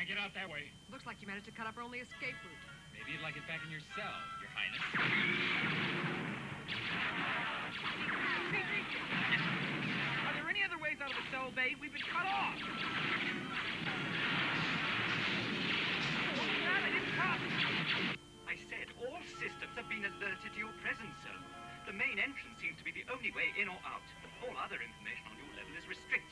get out that way. Looks like you managed to cut up our only escape route. Maybe you'd like it back in your cell, Your Highness. Are there any other ways out of the cell bay? We've been cut off. What's that? I didn't cut. I said all systems have been alerted to your presence, sir. The main entrance seems to be the only way in or out. All other information on your level is restricted.